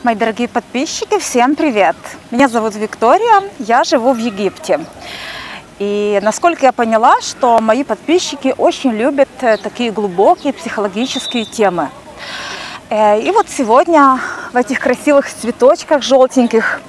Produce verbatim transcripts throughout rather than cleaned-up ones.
Мои дорогие подписчики, всем привет! Меня зовут Виктория, я живу в Египте. И насколько я поняла, что мои подписчики очень любят такие глубокие психологические темы. И вот сегодня в этих красивых цветочках желтеньких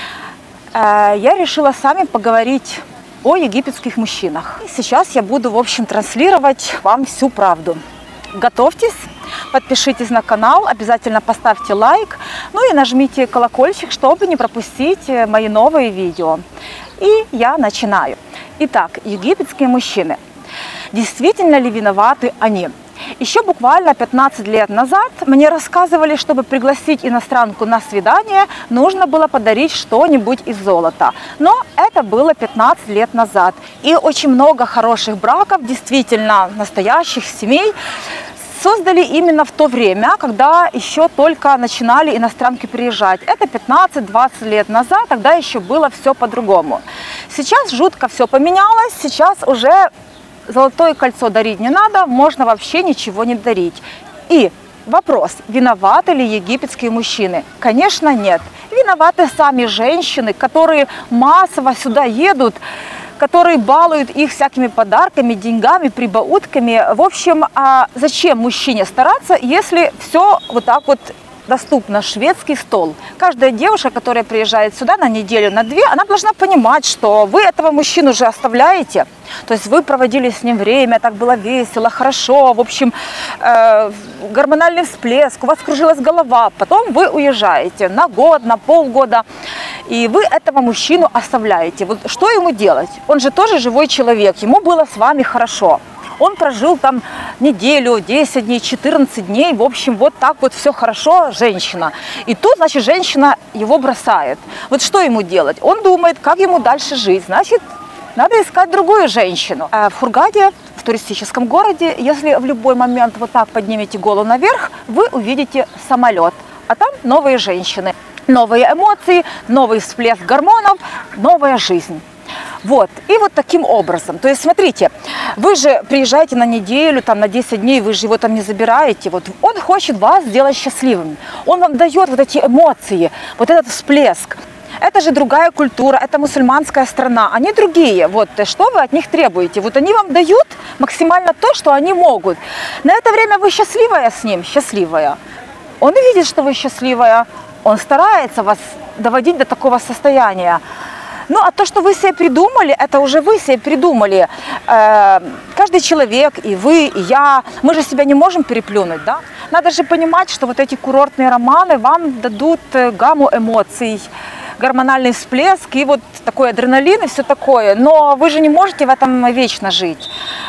я решила с вами поговорить о египетских мужчинах. Сейчас я буду, в общем, транслировать вам всю правду. Готовьтесь, подпишитесь на канал, обязательно поставьте лайк, ну и нажмите колокольчик, чтобы не пропустить мои новые видео. И я начинаю. Итак, египетские мужчины. Действительно ли виноваты они? Еще буквально пятнадцать лет назад мне рассказывали, чтобы пригласить иностранку на свидание, нужно было подарить что-нибудь из золота. Но это было пятнадцать лет назад. И очень много хороших браков, действительно настоящих семей, создали именно в то время, когда еще только начинали иностранки приезжать. Это пятнадцать-двадцать лет назад, тогда еще было все по-другому. Сейчас жутко все поменялось, сейчас уже золотое кольцо дарить не надо, можно вообще ничего не дарить. И вопрос, виноваты ли египетские мужчины? Конечно, нет. Виноваты сами женщины, которые массово сюда едут, которые балуют их всякими подарками, деньгами, прибаутками. В общем, а зачем мужчине стараться, если все вот так вот доступно, шведский стол? Каждая девушка, которая приезжает сюда на неделю, на две, она должна понимать, что вы этого мужчину уже оставляете. То есть вы проводили с ним время, так было весело, хорошо, в общем, э, гормональный всплеск, у вас кружилась голова. Потом вы уезжаете на год, на полгода, и вы этого мужчину оставляете. Вот что ему делать? Он же тоже живой человек, ему было с вами хорошо. Он прожил там неделю, десять дней, четырнадцать дней, в общем, вот так вот все хорошо, женщина. И тут, значит, женщина его бросает. Вот что ему делать? Он думает, как ему дальше жить. Значит, надо искать другую женщину. В Хургаде, в туристическом городе, если в любой момент вот так поднимете голову наверх, вы увидите самолет. А там новые женщины, новые эмоции, новый всплеск гормонов, новая жизнь. Вот, и вот таким образом. То есть, смотрите, вы же приезжаете на неделю, там, на десять дней, вы же его там не забираете. Вот он хочет вас сделать счастливыми. Он вам дает вот эти эмоции, вот этот всплеск. Это же другая культура, это мусульманская страна, они другие. Вот, что вы от них требуете? Вот они вам дают максимально то, что они могут. На это время вы счастливая с ним, счастливая. Он видит, что вы счастливая, он старается вас доводить до такого состояния. Ну, а то, что вы себе придумали, это уже вы себе придумали. Э, каждый человек, и вы, и я, мы же себя не можем переплюнуть, да? Надо же понимать, что вот эти курортные романы вам дадут гамму эмоций, гормональный всплеск и вот такой адреналин и все такое. Но вы же не можете в этом вечно жить.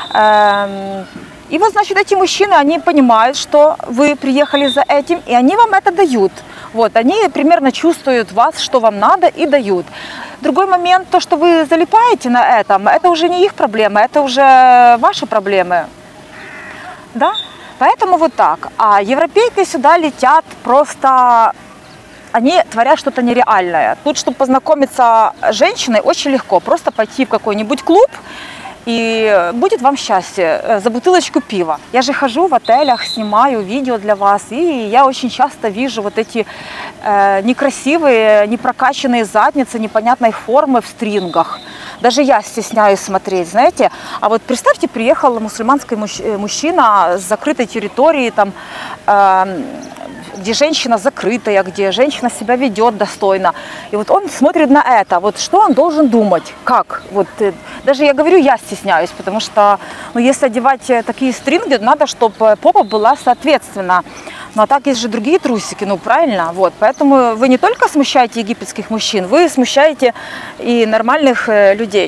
Э, и вот, значит, эти мужчины, они понимают, что вы приехали за этим, и они вам это дают. Вот, они примерно чувствуют вас, что вам надо, и дают. Другой момент, то, что вы залипаете на этом, это уже не их проблема, это уже ваши проблемы. Да? Поэтому вот так. А европейки сюда летят просто, они творят что-то нереальное. Тут, чтобы познакомиться с женщиной, очень легко. Просто пойти в какой-нибудь клуб, и будет вам счастье за бутылочку пива. Я же хожу в отелях, снимаю видео для вас, и я очень часто вижу вот эти э, некрасивые, непрокачанные задницы непонятной формы в стрингах. Даже я стесняюсь смотреть, знаете. А вот представьте, приехал мусульманский мужч мужчина с закрытой территории, там, э, где женщина закрытая, где женщина себя ведет достойно. И вот он смотрит на это. Вот что он должен думать? Как? Вот, даже я говорю, я стесняюсь, потому что ну, если одевать такие стринги, надо, чтобы попа была соответственно. Ну а так есть же другие трусики, ну правильно? Вот, поэтому вы не только смущаете египетских мужчин, вы смущаете и нормальных людей.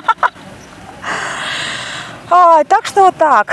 Так что вот так.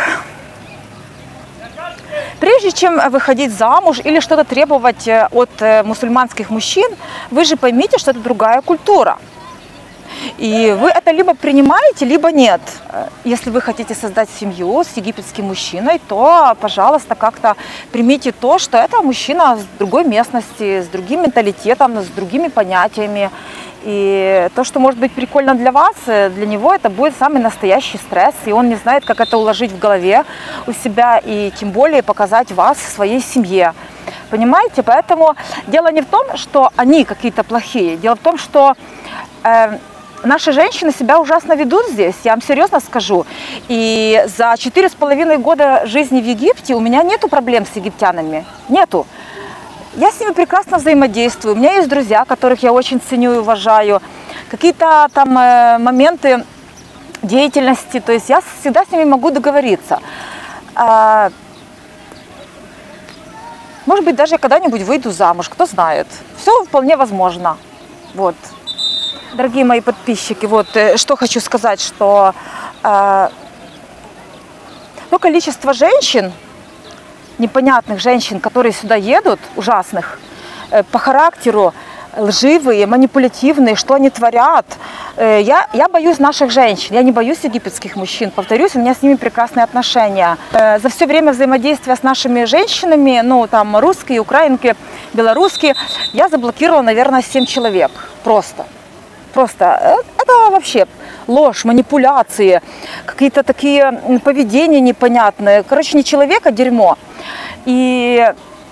Прежде чем выходить замуж или что-то требовать от мусульманских мужчин, вы же поймите, что это другая культура. И вы это либо принимаете, либо нет. Если вы хотите создать семью с египетским мужчиной, то, пожалуйста, как-то примите то, что это мужчина с другой местности, с другим менталитетом, с другими понятиями. И то, что может быть прикольно для вас, для него это будет самый настоящий стресс, и он не знает, как это уложить в голове у себя, и тем более показать вас в своей семье. Понимаете? Поэтому дело не в том, что они какие-то плохие. Дело в том, что э, наши женщины себя ужасно ведут здесь, я вам серьезно скажу. И за четыре с половиной года жизни в Египте у меня нету проблем с египтянами. Нету. Я с ними прекрасно взаимодействую. У меня есть друзья, которых я очень ценю и уважаю. Какие-то там э, моменты деятельности, то есть я всегда с ними могу договориться. А, может быть, даже я когда-нибудь выйду замуж, кто знает. Все вполне возможно. Вот. Дорогие мои подписчики, вот что хочу сказать, что э, то количество женщин, непонятных женщин, которые сюда едут, ужасных, э, по характеру, лживые, манипулятивные, что они творят. Э, я, я боюсь наших женщин, я не боюсь египетских мужчин, повторюсь, у меня с ними прекрасные отношения. Э, за все время взаимодействия с нашими женщинами, ну там русские, украинки, белорусские, я заблокировала, наверное, семь человек, просто. Просто это вообще ложь, манипуляции, какие-то такие поведения непонятные. Короче, не человек, а дерьмо. И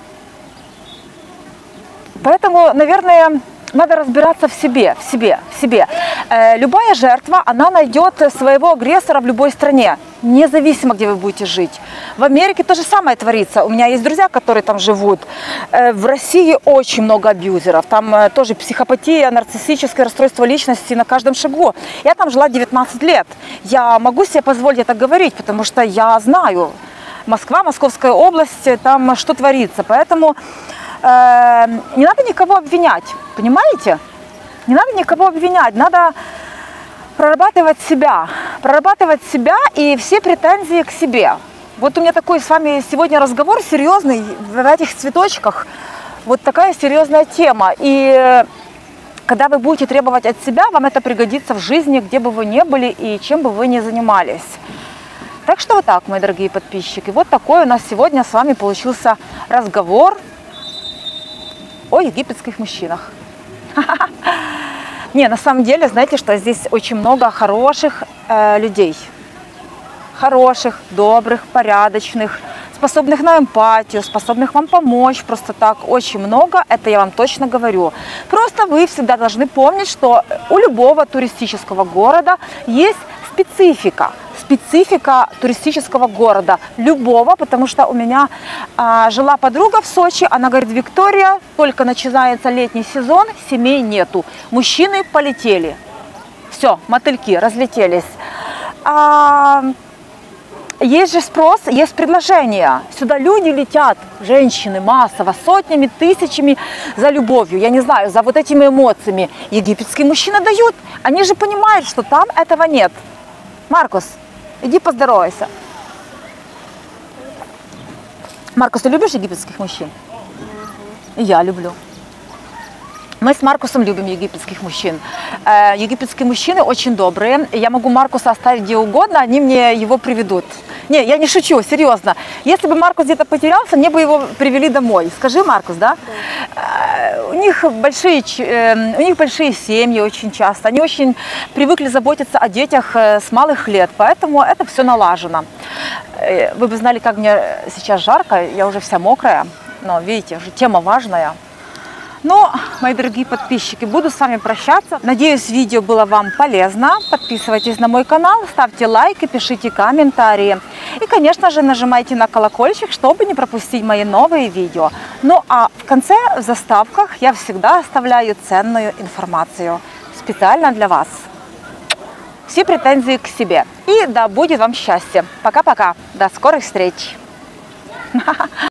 поэтому, наверное, надо разбираться в себе, в себе, в себе. Э, любая жертва, она найдет своего агрессора в любой стране, независимо, где вы будете жить. В Америке то же самое творится. У меня есть друзья, которые там живут. Э, в России очень много абьюзеров. Там э, тоже психопатия, нарциссическое расстройство личности на каждом шагу. Я там жила девятнадцать лет. Я могу себе позволить это говорить, потому что я знаю. Москва, Московская область, там что творится. Поэтому э, не надо никого обвинять, понимаете? Не надо никого обвинять, надо прорабатывать себя, прорабатывать себя и все претензии к себе. Вот у меня такой с вами сегодня разговор серьезный в этих цветочках, вот такая серьезная тема. И когда вы будете требовать от себя, вам это пригодится в жизни, где бы вы ни были и чем бы вы ни занимались. Так что вот так, мои дорогие подписчики, вот такой у нас сегодня с вами получился разговор о египетских мужчинах. Не, на самом деле, знаете, что здесь очень много хороших э, людей. Хороших, добрых, порядочных, способных на эмпатию, способных вам помочь просто так. Очень много, это я вам точно говорю. Просто вы всегда должны помнить, что у любого туристического города есть специфика. Специфика туристического города, любого, потому что у меня а, жила подруга в Сочи, она говорит: Виктория, только начинается летний сезон, семей нету, мужчины полетели, все, мотыльки разлетелись. А, есть же спрос, есть предложение, сюда люди летят, женщины массово, сотнями, тысячами за любовью, я не знаю, за вот этими эмоциями. Египетские мужчины дают, они же понимают, что там этого нет. Маркус, иди поздоровайся. Маркус, ты любишь египетских мужчин? И я люблю. Мы с Маркусом любим египетских мужчин. Э, египетские мужчины очень добрые. Я могу Маркуса оставить где угодно, они мне его приведут. Не, я не шучу, серьезно. Если бы Маркус где-то потерялся, мне бы его привели домой. Скажи, Маркус, да? Да. Э, у них большие, э, у них большие семьи очень часто. Они очень привыкли заботиться о детях э, с малых лет, поэтому это все налажено. Э, вы бы знали, как мне сейчас жарко, я уже вся мокрая, но видите, уже тема важная. Ну, мои дорогие подписчики, буду с вами прощаться. Надеюсь, видео было вам полезно. Подписывайтесь на мой канал, ставьте лайки, пишите комментарии. И, конечно же, нажимайте на колокольчик, чтобы не пропустить мои новые видео. Ну, а в конце, в заставках, я всегда оставляю ценную информацию. Специально для вас. Все претензии к себе. И да будет вам счастье. Пока-пока. До скорых встреч.